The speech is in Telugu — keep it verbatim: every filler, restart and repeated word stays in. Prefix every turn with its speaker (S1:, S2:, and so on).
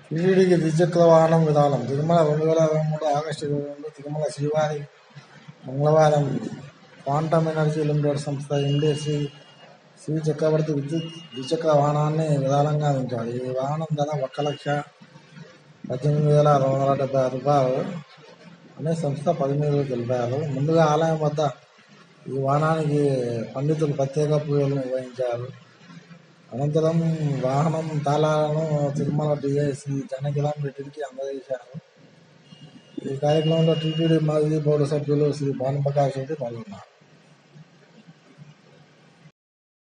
S1: టీటీడీకి ద్విచక్ర వాహనం విధానం తిరుమల రెండు వేల ఇరవై మూడు ఆగస్టు ఇరవై రెండు తిరుమల శ్రీవారి మంగళవారం క్వాంటమ్ ఎనర్జీ లిమిటెడ్ సంస్థ ఎండీ శ్రీ శ్రీ చక్రవర్తి విద్యుత్ ద్విచక్ర వాహనాన్ని విధానంగా అందించారు. ఈ వాహనం ధర ఒక్క లక్ష పద్దెనిమిది వేల రెండు వందల డెబ్బై ఆరు రూపాయలు అనే సంస్థ పదిహేను తెలిపారు. ముందుగా ఆలయం వద్ద ఈ వాహనానికి పండితులు ప్రత్యేక పూజలు నిర్వహించారు. అనంతరం వాహనం తాళాలను తిరుమల డిఐ శ్రీ జనకిరాం రెడ్డికి అందజేశారు. ఈ కార్యక్రమంలో టీటీడీ మాజీ బోర్డు సభ్యులు శ్రీ భానుప్రకాష్ రెడ్డి పాల్గొన్నారు.